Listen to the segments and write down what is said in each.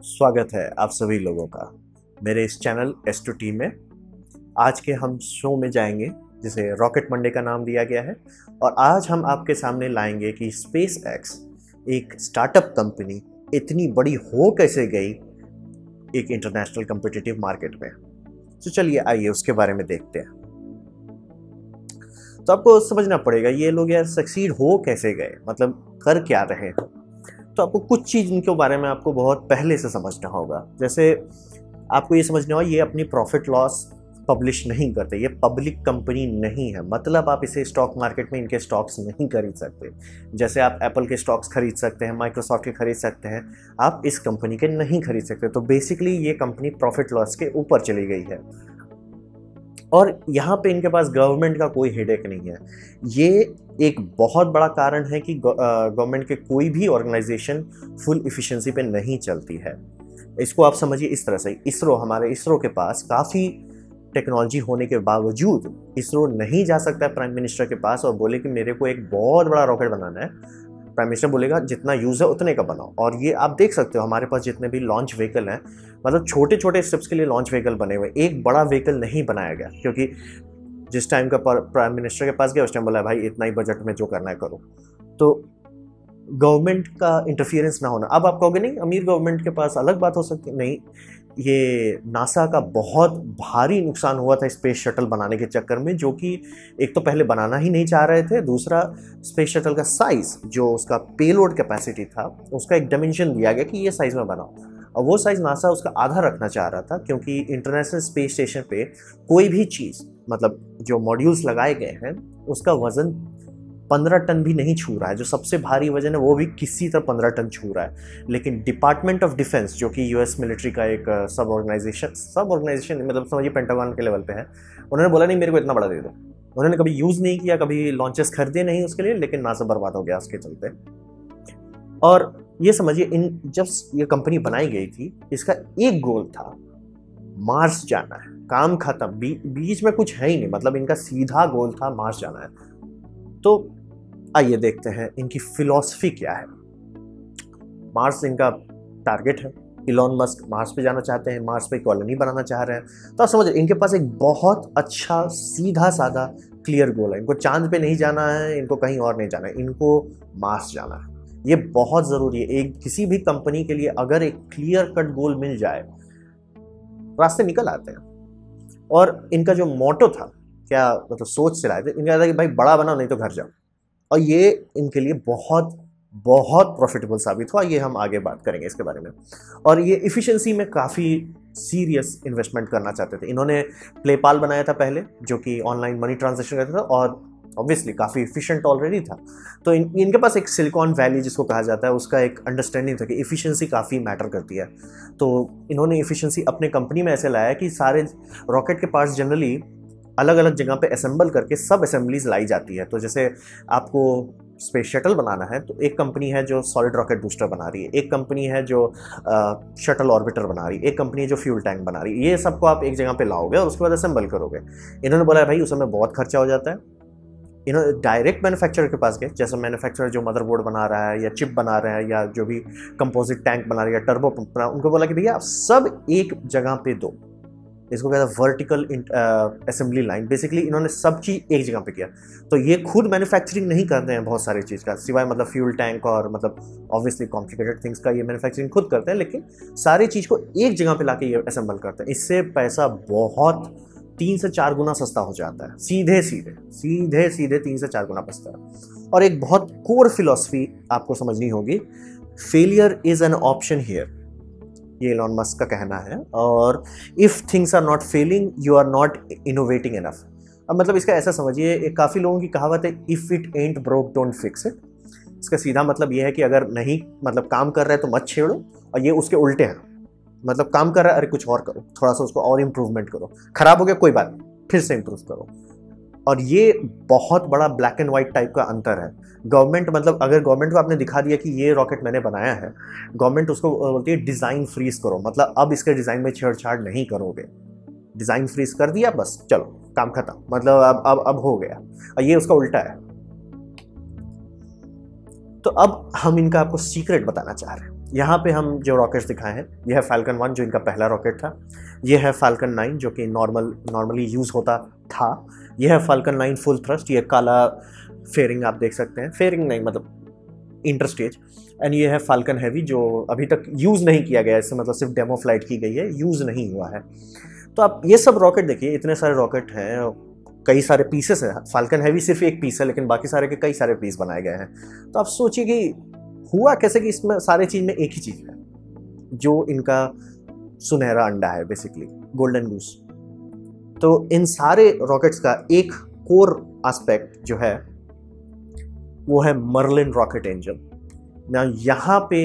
स्वागत है आप सभी लोगों का मेरे इस चैनल S2T में। आज के हम शो में जाएंगे जिसे रॉकेट मंडे का नाम दिया गया है, और आज हम आपके सामने लाएंगे कि SpaceX एक स्टार्टअप कंपनी इतनी बड़ी हो कैसे गई एक इंटरनेशनल कॉम्पिटिटिव मार्केट में। तो चलिए आइए उसके बारे में देखते हैं। तो आपको समझना पड़ेगा ये लोग यार सक्सीड हो कैसे गए, मतलब कर क्या रहे हैं। तो आपको कुछ चीज़ इनके बारे में आपको बहुत पहले से समझना होगा। जैसे आपको ये समझना होगा ये अपनी प्रॉफिट लॉस पब्लिश नहीं करते, ये पब्लिक कंपनी नहीं है, मतलब आप इसे स्टॉक मार्केट में इनके स्टॉक्स नहीं खरीद सकते। जैसे आप एप्पल के स्टॉक्स खरीद सकते हैं, माइक्रोसॉफ्ट के खरीद सकते हैं, आप इस कंपनी के नहीं खरीद सकते। तो बेसिकली ये कंपनी प्रॉफिट लॉस के ऊपर चली गई है, और यहाँ पे इनके पास गवर्नमेंट का कोई हेडेक नहीं है। ये एक बहुत बड़ा कारण है कि गवर्नमेंट के कोई भी ऑर्गेनाइजेशन फुल इफिशिएंसी पे नहीं चलती है। इसको आप समझिए इस तरह से, हमारे इसरो के पास काफ़ी टेक्नोलॉजी होने के बावजूद इसरो नहीं जा सकता प्राइम मिनिस्टर के पास और बोले कि मेरे को एक बहुत बड़ा रॉकेट बनाना है। प्राइम मिनिस्टर बोलेगा जितना यूज़ है उतने का बनाओ। और ये आप देख सकते हो हमारे पास जितने भी लॉन्च व्हीकल हैं, मतलब छोटे छोटे स्टेप्स के लिए लॉन्च व्हीकल बने हुए, एक बड़ा व्हीकल नहीं बनाया गया, क्योंकि जिस टाइम का प्राइम मिनिस्टर के पास गया उस टाइम बोला भाई इतना ही बजट में जो करना है करो। तो गवर्नमेंट का इंटरफियरेंस ना होना। अब आप कहोगे नहीं अमीर गवर्नमेंट के पास अलग बात हो सकती है, नहीं, ये नासा का बहुत भारी नुकसान हुआ था स्पेस शटल बनाने के चक्कर में, जो कि एक तो पहले बनाना ही नहीं चाह रहे थे, दूसरा स्पेस शटल का साइज़ जो उसका पेलोड कैपेसिटी था उसका एक डायमेंशन दिया गया कि ये साइज़ में बनाओ, और वो साइज़ नासा उसका आधा रखना चाह रहा था, क्योंकि इंटरनेशनल स्पेस स्टेशन पे कोई भी चीज़, मतलब जो मॉड्यूल्स लगाए गए हैं उसका वज़न 15 टन भी नहीं छू रहा है। जो सबसे भारी वजन है वो भी किसी तरह 15 टन छू रहा है। लेकिन डिपार्टमेंट ऑफ डिफेंस जो कि यूएस मिलिट्री का एक सब ऑर्गेनाइजेशन मतलब समझिए पेंटागन के लेवल पे है, उन्होंने बोला नहीं मेरे को इतना बड़ा दे दो। उन्होंने कभी यूज़ नहीं किया, कभी लॉन्चेस खरीदे नहीं उसके लिए, लेकिन नासा बर्बाद हो गया उसके चलते। और ये समझिए जब ये कंपनी बनाई गई थी इसका एक गोल था, मार्स जाना है, काम खत्म, बीच में कुछ है ही नहीं, मतलब इनका सीधा गोल था मार्स जाना है। तो आइए देखते हैं इनकी फिलॉसफी क्या है। मार्स इनका टारगेट है, इलॉन मस्क मार्स पे जाना चाहते हैं, मार्स पे कॉलोनी बनाना चाह रहे हैं। तो आप समझ इनके पास एक बहुत अच्छा सीधा साधा क्लियर गोल है। इनको चांद पे नहीं जाना है, इनको कहीं और नहीं जाना है, इनको मार्स जाना है। ये बहुत ज़रूरी है। एक किसी भी कंपनी के लिए अगर एक क्लियर कट गोल मिल जाए रास्ते निकल आते हैं। और इनका जो मोटो था, क्या मतलब सोच से लाए थे, इनका था कि भाई बड़ा बना नहीं तो घर जाओ, और ये इनके लिए बहुत बहुत प्रॉफिटेबल साबित हुआ। ये हम आगे बात करेंगे इसके बारे में। और ये इफ़िशिएंसी में काफ़ी सीरियस इन्वेस्टमेंट करना चाहते थे। इन्होंने पेपाल बनाया था पहले, जो कि ऑनलाइन मनी ट्रांजेक्शन करता था, और ऑब्वियसली काफ़ी इफिशिएंट ऑलरेडी था। तो इनके पास एक सिलिकॉन वैली जिसको कहा जाता है उसका एक अंडरस्टैंडिंग था कि इफ़िशिएंसी काफ़ी मैटर करती है। तो इन्होंने इफ़िशिएंसी अपने कंपनी में ऐसे लाया कि सारे रॉकेट के पार्ट्स जनरली अलग अलग जगह पे असेंबल करके सब असेंबलीज लाई जाती है। तो जैसे आपको स्पेस शटल बनाना है तो एक कंपनी है जो सॉलिड रॉकेट बूस्टर बना रही है, एक कंपनी है जो शटल ऑर्बिटर बना रही है, एक कंपनी है जो फ्यूल टैंक बना रही है। ये सबको आप एक जगह पे लाओगे और उसके बाद असेंबल करोगे। इन्होंने बोला भाई उस समय बहुत खर्चा हो जाता है। इन्होंने डायरेक्ट मैन्युफैक्चरर के पास गए, जैसे मैन्युफैक्चरर जो मदरबोर्ड बना रहा है या चिप बना रहा है या जो भी कंपोजिट टैंक बना रहा है या टर्बो पंप बना, उनको बोला कि भैया आप सब एक जगह पे दो। इसको कहता है वर्टिकल असेंबली लाइन। बेसिकली इन्होंने सब चीज़ एक जगह पे किया। तो ये खुद मैन्युफैक्चरिंग नहीं करते हैं बहुत सारी चीज़ का, सिवाय मतलब फ्यूल टैंक और मतलब ऑब्वियसली कॉम्प्लिकेटेड थिंग्स का ये मैन्युफैक्चरिंग खुद करते हैं, लेकिन सारी चीज़ को एक जगह पे लाके ये असेंबल करते हैं। इससे पैसा बहुत 3 से 4 गुना सस्ता हो जाता है, सीधे सीधे 3 से 4 गुना बचता है। और एक बहुत कोर फिलॉसफी आपको समझनी होगी, failure is an option here, ये इलॉन मस्क का कहना है। और if things are not failing you are not innovating enough. अब मतलब इसका ऐसा समझिए, काफ़ी लोगों की कहावत है if it ain't broke don't fix it. इसका सीधा मतलब ये है कि अगर नहीं मतलब काम कर रहा है तो मत छेड़ो, और ये उसके उल्टे हैं, मतलब काम कर रहा है अरे कुछ और करो, थोड़ा सा उसको और इम्प्रूवमेंट करो, खराब हो गया कोई बात फिर से इम्प्रूव करो। और ये बहुत बड़ा ब्लैक एंड वाइट टाइप का अंतर है। गवर्नमेंट मतलब अगर गवर्नमेंट को आपने दिखा दिया कि ये रॉकेट मैंने बनाया है, गवर्नमेंट उसको बोलती है डिज़ाइन फ्रीज करो, मतलब अब इसके डिज़ाइन में छेड़छाड़ नहीं करोगे। डिज़ाइन फ्रीज कर दिया बस चलो काम खत्म, मतलब अब हो गया। और ये उसका उल्टा है। तो अब हम इनका आपको सीक्रेट बताना चाह रहे हैं। यहाँ पे हम जो रॉकेट्स दिखाए हैं, यह है फाल्कन 1 जो इनका पहला रॉकेट था, यह है फाल्कन 9 जो कि नॉर्मली यूज़ होता था, यह है फाल्कन 9 फुल थ्रस्ट, ये काला फेयरिंग आप देख सकते हैं, फेयरिंग नहीं मतलब इंटरस्टेज, एंड ये है फाल्कन हैवी जो अभी तक यूज़ नहीं किया गया, इससे मतलब सिर्फ डेमो फ्लाइट की गई है, यूज़ नहीं हुआ है। तो आप ये सब रॉकेट देखिए, इतने सारे रॉकेट हैं, कई सारे पीसेस हैं, फाल्कन हैवी सिर्फ एक पीस है लेकिन बाकी सारे के कई सारे पीस बनाए गए हैं। तो आप सोचिए कि हुआ कैसे कि इसमें सारे चीज़ में एक ही चीज़ है जो इनका सुनहरा अंडा है, बेसिकली गोल्डन गूस। तो इन सारे रॉकेट्स का एक कोर एस्पेक्ट जो है वो है मर्लिन रॉकेट इंजन। ना यहाँ पे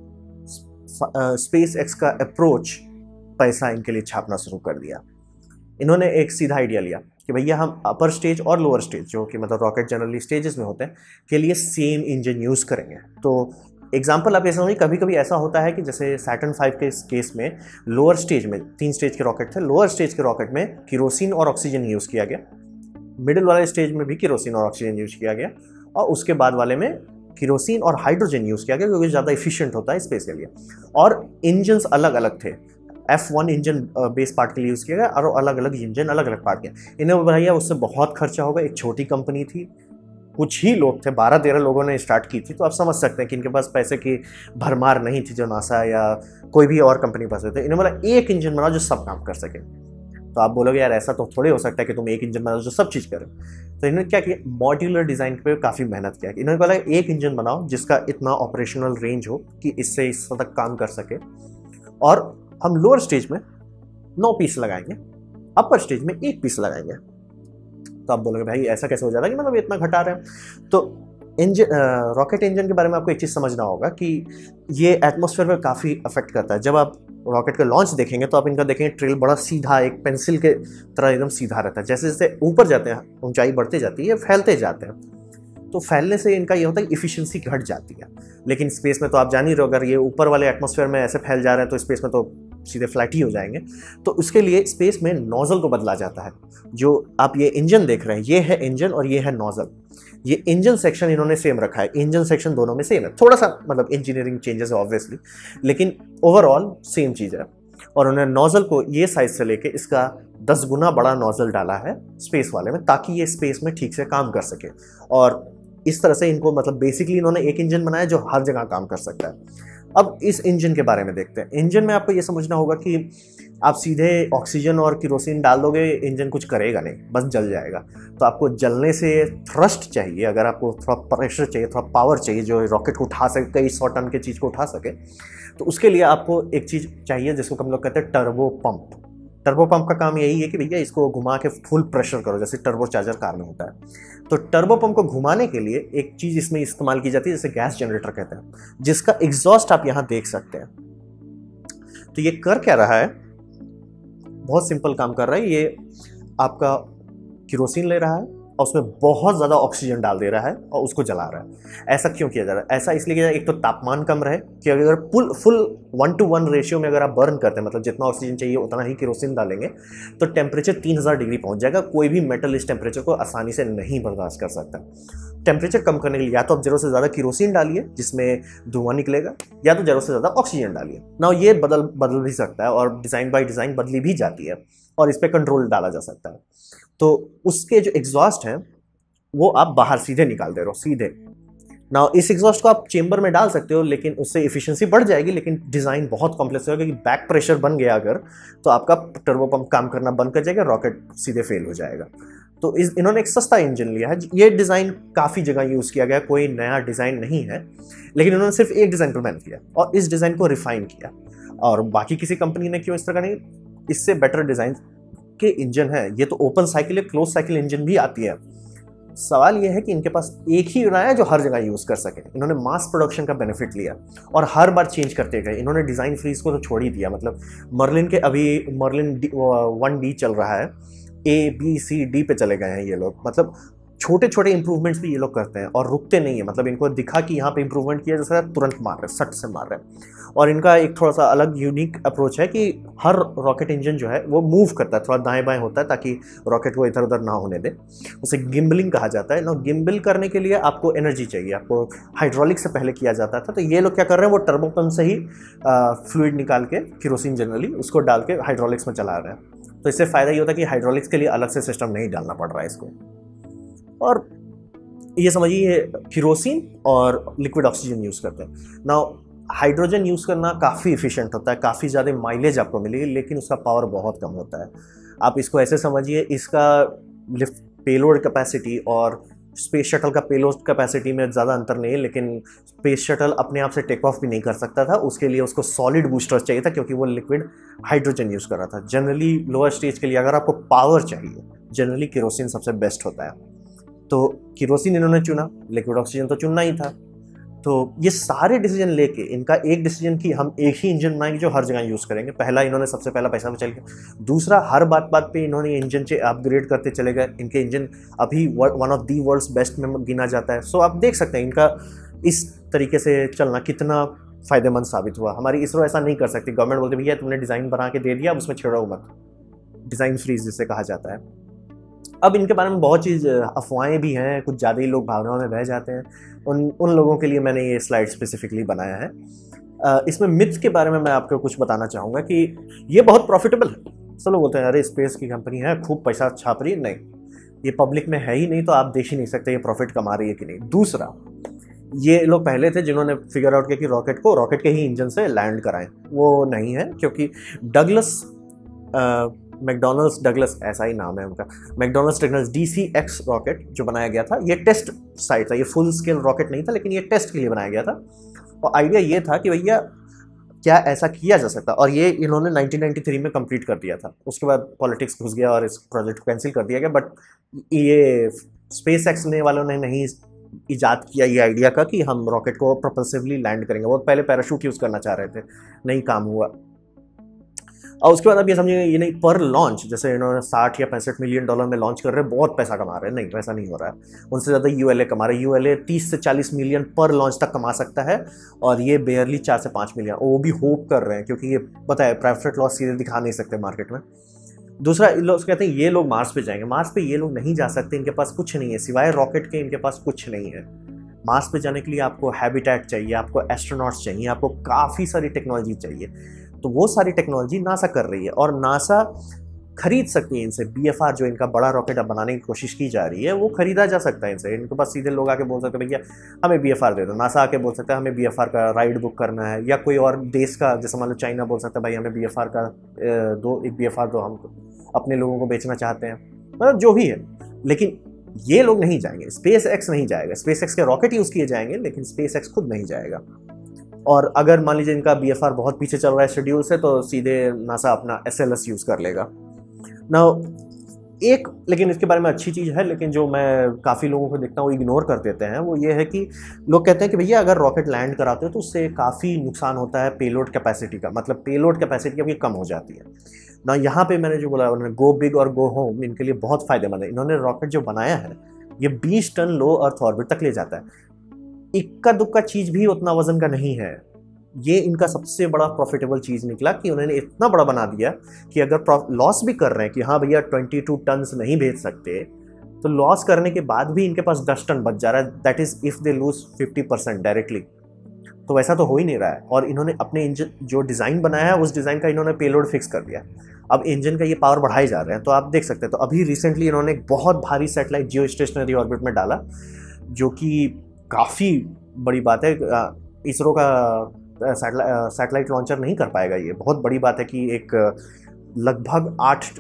स्पेस एक्स का अप्रोच पैसा इनके लिए छापना शुरू कर दिया। इन्होंने एक सीधा आइडिया लिया कि भैया हम अपर स्टेज और लोअर स्टेज जो कि मतलब रॉकेट जनरली स्टेजेस में होते हैं के लिए सेम इंजन यूज़ करेंगे। तो एग्जाम्पल आप ऐसा समझिए, कभी कभी ऐसा होता है कि जैसे सैटर्न 5 के केस में लोअर स्टेज में 3 स्टेज के रॉकेट थे, लोअर स्टेज के रॉकेट में किरोसिन और ऑक्सीजन यूज़ किया गया, मिडिल वाले स्टेज में भी किरोसिन और ऑक्सीजन यूज़ किया गया, और उसके बाद वाले में किरोसिन और हाइड्रोजन यूज़ किया गया क्योंकि ज़्यादा इफिशिएंट होता है स्पेस के लिए। और इंजन्स अलग अलग थे, F1 इंजन बेस पार्ट के लिए यूज़ किया गया और अलग अलग इंजन अलग अलग पार्ट के। इन्हें भैया उससे बहुत खर्चा होगा, एक छोटी कंपनी थी, कुछ ही लोग थे, 12-13 लोगों ने स्टार्ट की थी, तो आप समझ सकते हैं कि इनके पास पैसे की भरमार नहीं थी जो नासा या कोई भी और कंपनी पास होते। इन्हें बोला एक इंजन बनाओ जो सब काम कर सके। तो आप बोलोगे यार ऐसा तो थोड़े हो सकता है कि तुम एक इंजन बनाओ जो सब चीज़ करे। तो इन्होंने क्या किया, मॉड्यूलर डिज़ाइन पे काफ़ी मेहनत किया। इन्होंने बोला एक इंजन बनाओ जिसका इतना ऑपरेशनल रेंज हो कि इससे इस तक काम कर सके, और हम लोअर स्टेज में 9 पीस लगाएंगे, अपर स्टेज में 1 पीस लगाएंगे। तो आप बोलोगे भाई ऐसा कैसे हो जाता है कि मतलब इतना घटा रहे हैं। तो इंजन रॉकेट इंजन के बारे में आपको एक चीज़ समझना होगा कि ये एटमॉस्फेयर पर काफ़ी अफेक्ट करता है। जब आप रॉकेट का लॉन्च देखेंगे तो आप इनका देखेंगे ट्रेल बड़ा सीधा, एक पेंसिल के तरह एकदम सीधा रहता है। जैसे जैसे ऊपर जाते हैं, ऊंचाई बढ़ते जाती है, फैलते जाते हैं, तो फैलने से इनका ये होता है कि इफिशिएंसी घट जाती है। लेकिन स्पेस में तो आप जान ही रहे हो, अगर ये ऊपर वाले एटमॉस्फेयर में ऐसे फैल जा रहे हैं तो स्पेस में तो सीधे फ्लैट ही हो जाएंगे। तो उसके लिए स्पेस में नोजल को बदला जाता है। जो आप ये इंजन देख रहे हैं, ये है इंजन और ये है नोजल। ये इंजन सेक्शन इन्होंने सेम रखा है, इंजन सेक्शन दोनों में सेम है, थोड़ा सा मतलब इंजीनियरिंग चेंजेस है ऑब्वियसली, लेकिन ओवरऑल सेम चीज़ है। और उन्होंने नोजल को ये साइज से लेके इसका 10 गुना बड़ा नोजल डाला है स्पेस वाले में, ताकि ये स्पेस में ठीक से काम कर सके। और इस तरह से इनको मतलब बेसिकली इन्होंने एक इंजन बनाया जो हर जगह काम कर सकता है। अब इस इंजन के बारे में देखते हैं। इंजन में आपको ये समझना होगा कि आप सीधे ऑक्सीजन और किरोसिन डाल दोगे, इंजन कुछ करेगा नहीं, बस जल जाएगा। तो आपको जलने से थ्रस्ट चाहिए, अगर आपको थोड़ा प्रेशर चाहिए, थोड़ा पावर चाहिए जो रॉकेट को उठा सके, कई 100 टन की चीज़ को उठा सके, तो उसके लिए आपको एक चीज़ चाहिए जिसको हम लोग कहते हैं टर्बो पंप। टर्बो पंप का काम यही है कि भैया इसको घुमा के फुल प्रेशर करो, जैसे टर्बो चार्जर कार में होता है। तो टर्बो पंप को घुमाने के लिए एक चीज़ इसमें इस्तेमाल की जाती है जिसे गैस जनरेटर कहते हैं, जिसका एग्जॉस्ट आप यहाँ देख सकते हैं। तो ये कर क्या रहा है, बहुत सिंपल काम कर रहा है। ये आपका किरोसिन ले रहा है और उसमें बहुत ज़्यादा ऑक्सीजन डाल दे रहा है और उसको जला रहा है। ऐसा क्यों किया जा रहा है? ऐसा इसलिए किया जा रहा है, एक तो तापमान कम रहे, कि अगर फुल 1:1 रेशियो में अगर आप बर्न करते हैं, मतलब जितना ऑक्सीजन चाहिए उतना ही किरोसिन डालेंगे, तो टेम्परेचर 3000 डिग्री पहुंच जाएगा। कोई भी मेटल इस टेम्परेचर को आसानी से नहीं बर्दाश्त कर सकता। टेम्परेचर कम करने के लिए या तो आप जरूरत से ज़्यादा किरोसिन डालिए जिसमें धुआं निकलेगा, या तो जरूरत से ज़्यादा ऑक्सीजन डालिए ना। ये बदल भी सकता है और डिज़ाइन बाय डिज़ाइन बदली भी जाती है और इस पर कंट्रोल डाला जा सकता है। तो उसके जो एग्जॉस्ट हैं वो आप बाहर सीधे निकाल दे रहे हो, सीधे ना। इस एग्जॉस्ट को आप चेंबर में डाल सकते हो, लेकिन उससे एफिशिएंसी बढ़ जाएगी, लेकिन डिज़ाइन बहुत कॉम्प्लेक्स होगा क्योंकि बैक प्रेशर बन गया अगर, तो आपका टर्बो पंप काम करना बंद कर जाएगा, रॉकेट सीधे फेल हो जाएगा। तो इन्होंने एक सस्ता इंजन लिया है। ये डिज़ाइन काफ़ी जगह यूज़ किया गया, कोई नया डिज़ाइन नहीं है, लेकिन इन्होंने सिर्फ एक डिज़ाइन पर मेहनत किया और इस डिज़ाइन को रिफाइन किया। और बाकी किसी कंपनी ने क्यों इस तरह का नहीं, इससे बेटर डिज़ाइन के इंजन है। ये तो ओपन साइकिल या क्लोज साइकिल इंजन भी आती है। सवाल यह है कि इनके पास एक ही बनाया जो हर जगह यूज़ कर सके। इन्होंने मास प्रोडक्शन का बेनिफिट लिया और हर बार चेंज करते गए। इन्होंने डिज़ाइन फ्रीज को तो छोड़ ही दिया। मतलब मर्लिन के अभी मर्लिन 1D चल रहा है, A B C D पे चले गए हैं ये लोग। मतलब छोटे छोटे इंप्रूवमेंट्स भी ये लोग करते हैं और रुकते नहीं है। मतलब इनको दिखा कि यहाँ पे इंप्रूवमेंट किया जैसे तुरंत मार रहे हैं, सट से मार रहे हैं। और इनका एक थोड़ा सा अलग यूनिक अप्रोच है कि हर रॉकेट इंजन जो है वो मूव करता है, थोड़ा दाएं बाएं होता है ताकि रॉकेट को इधर उधर ना होने दे। उसे गिम्बलिंग कहा जाता है ना। गिम्बल करने के लिए आपको एनर्जी चाहिए, आपको हाइड्रोलिक से पहले किया जाता था। तो ये लोग क्या कर रहे हैं, वो टर्बो पंप से ही फ्लूइड निकाल के, केरोसिन जनरली, उसको डाल के हाइड्रोलिक्स में चला रहे हैं। तो इससे फ़ायदा ये होता है कि हाइड्रोलिक्स के लिए अलग से सिस्टम नहीं डालना पड़ रहा है इसको। और ये समझिए केरोसिन और लिक्विड ऑक्सीजन यूज़ करते हैं ना। हाइड्रोजन यूज़ करना काफ़ी इफ़िशिएंट होता है, काफ़ी ज़्यादा माइलेज आपको मिलेगी, लेकिन उसका पावर बहुत कम होता है। आप इसको ऐसे समझिए, इसका लिफ्ट पेलोड कैपेसिटी और स्पेस शटल का पेलोड कैपेसिटी में ज़्यादा अंतर नहीं है, लेकिन स्पेस शटल अपने आप से टेक ऑफ भी नहीं कर सकता था। उसके लिए उसको सॉलिड बूस्टर चाहिए था, क्योंकि वो लिक्विड हाइड्रोजन यूज़ कर रहा था। जनरली लोअर स्टेज के लिए अगर आपको पावर चाहिए, जनरली केरोसिन सबसे बेस्ट होता है। तो केरोसिन इन्होंने चुना, लिक्विड ऑक्सीजन तो चुनना ही था। तो ये सारे डिसीजन लेके इनका एक डिसीजन कि हम एक ही इंजन बनाएंगे जो हर जगह यूज़ करेंगे। पहला, इन्होंने सबसे पहला पैसा बचा लिया। दूसरा, हर बात बात पे इन्होंने इंजन से अपग्रेड करते चले गए। इनके इंजन अभी one of the world's best में गिना जाता है। सो आप देख सकते हैं इनका इस तरीके से चलना कितना फ़ायदेमंद साबित हुआ। हमारी इसरो ऐसा नहीं कर सकती। गवर्नमेंट बोलते भैया तुमने डिज़ाइन बना के दे दिया, अब उसमें छेड़ो मत, डिज़ाइन फ्रीज जिसे कहा जाता है। अब इनके बारे में बहुत चीज़ अफवाहें भी हैं, कुछ ज़्यादा ही लोग भावनाओं में बह जाते हैं। उन लोगों के लिए मैंने ये स्लाइड स्पेसिफिकली बनाया है। इसमें मिथ्स के बारे में मैं आपको कुछ बताना चाहूँगा कि ये बहुत प्रॉफिटेबल है। सब लोग बोलते हैं अरे स्पेस की कंपनी है, खूब पैसा छाप रही है। नहीं, ये पब्लिक में है ही नहीं, तो आप देख ही नहीं सकते ये प्रॉफिट कमा रही है कि नहीं। दूसरा, ये लोग पहले थे जिन्होंने फिगर आउट किया कि रॉकेट को रॉकेट के ही इंजन से लैंड कराएं। वो नहीं है, क्योंकि मैकडॉनल्ड्स डगलस, ऐसा ही नाम है उनका, मैकडॉनल्ड्स डगलस DCX रॉकेट जो बनाया गया था, ये टेस्ट साइट था। ये फुल स्केल रॉकेट नहीं था, लेकिन ये टेस्ट के लिए बनाया गया था। और आइडिया ये था कि भैया क्या ऐसा किया जा सकता, और ये इन्होंने 1993 में कंप्लीट कर दिया था। उसके बाद पॉलिटिक्स घुस गया और इस प्रोजेक्ट को कैंसिल कर दिया गया। बट ये SpaceX ने वालों ने नहीं इजाद किया ये आइडिया का कि हम रॉकेट को प्रोपल्सिवली लैंड करेंगे। वो पहले पैराशूट यूज़ करना चाह रहे थे, नहीं काम हुआ। और उसके बाद अब ये समझिए, ये नहीं पर लॉन्च, जैसे इन्होंने 60 या 65 मिलियन डॉलर में लॉन्च कर रहे हैं, बहुत पैसा कमा रहे हैं। नहीं, वैसा नहीं हो रहा है। उनसे ज़्यादा ULA कमा रहे हैं। ULA 30 से 40 मिलियन पर लॉन्च तक कमा सकता है, और ये बेयरली 4 से 5 मिलियन। वो भी होप कर रहे हैं, क्योंकि ये पता है प्रॉफिट लॉस सीधे दिखा नहीं सकते मार्केट में। दूसरा, लोग कहते हैं ये लोग मार्स पे जाएंगे। मार्स पे ये लोग नहीं जा सकते, इनके पास कुछ नहीं है सिवाय रॉकेट के, इनके पास कुछ नहीं है। मार्स पे जाने के लिए आपको हैबिटेट चाहिए, आपको एस्ट्रोनॉट्स चाहिए, आपको काफ़ी सारी टेक्नोलॉजी चाहिए। तो वो सारी टेक्नोलॉजी नासा कर रही है, और नासा खरीद सकती है इनसे। BFR जो इनका बड़ा रॉकेट अब बनाने की कोशिश की जा रही है, वो खरीदा जा सकता है इनसे। इनके पास सीधे लोग आके बोल सकते हैं भैया हमें BFR दे दो। नासा आके बोल सकता है हमें BFR का राइड बुक करना है, या कोई और देश का, जैसे मान लो चाइना बोल सकता है भाई हमें BFR का एक BFR दो, हम अपने लोगों को बेचना चाहते हैं। मतलब जो भी है, लेकिन ये लोग नहीं जाएंगे। SpaceX नहीं जाएगा। SpaceX के रॉकेट यूज़ किए जाएंगे, लेकिन SpaceX खुद नहीं जाएगा। और अगर मान लीजिए इनका BFR बहुत पीछे चल रहा है शेड्यूल से, तो सीधे नासा अपना SLS यूज़ कर लेगा ना। एक लेकिन इसके बारे में अच्छी चीज़ है, लेकिन जो मैं काफ़ी लोगों को देखता हूँ इग्नोर कर देते हैं, वो ये है कि लोग कहते हैं कि भैया अगर रॉकेट लैंड कराते हो तो उससे काफ़ी नुकसान होता है पेलोड कैपेसिटी का। मतलब पेलोड कैपेसिटी आपकी कम हो जाती है ना। यहाँ पे मैंने जो बोला, उन्होंने गो बिग और गो होम इनके लिए बहुत फ़ायदेमंद है। इन्होंने रॉकेट जो बनाया है, ये 20 टन लो अर्थ ऑर्बिट तक ले जाता है। इक्का दुक्का चीज़ भी उतना वजन का नहीं है। ये इनका सबसे बड़ा प्रॉफिटेबल चीज़ निकला कि उन्होंने इतना बड़ा बना दिया कि अगर लॉस भी कर रहे हैं कि हाँ भैया 22 टन्स नहीं भेज सकते, तो लॉस करने के बाद भी इनके पास 10 टन बच जा रहा है। That is if they lose 50% directly. तो वैसा तो हो ही नहीं रहा है। और इन्होंने अपने इंजन जो डिज़ाइन बनाया है, उस डिज़ाइन का इन्होंने पेलोड फिक्स कर दिया। अब इंजन का ये पावर बढ़ाए जा रहे हैं, तो आप देख सकते हैं। तो अभी रिसेंटली इन्होंने एक बहुत भारी सैटेलाइट जियो स्टेशनरी ऑर्बिट में डाला, जो कि काफ़ी बड़ी बात है। इसरो का सैटेलाइट लॉन्चर नहीं कर पाएगा। ये बहुत बड़ी बात है कि एक लगभग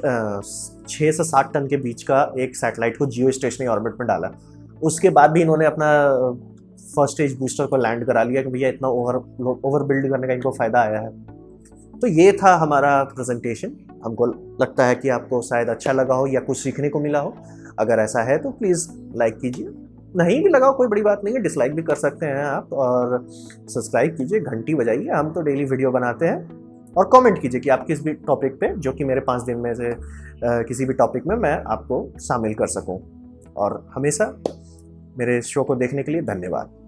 6 से 7 टन के बीच का एक सैटेलाइट को जियो स्टेशनरी ऑर्बिट में डाला। उसके बाद भी इन्होंने अपना फर्स्ट स्टेज बूस्टर को लैंड करा लिया कि भैया इतना ओवर बिल्ड करने का इनको फ़ायदा आया है। तो ये था हमारा प्रेजेंटेशन। हमको लगता है कि आपको शायद अच्छा लगा हो या कुछ सीखने को मिला हो। अगर ऐसा है तो प्लीज़ लाइक कीजिए, नहीं भी लगाओ कोई बड़ी बात नहीं है, डिसलाइक भी कर सकते हैं आप, और सब्सक्राइब कीजिए, घंटी बजाइए। हम तो डेली वीडियो बनाते हैं। और कमेंट कीजिए कि आप किस भी टॉपिक पे, जो कि मेरे 5 दिन में से किसी भी टॉपिक में मैं आपको शामिल कर सकूं। और हमेशा मेरे शो को देखने के लिए धन्यवाद।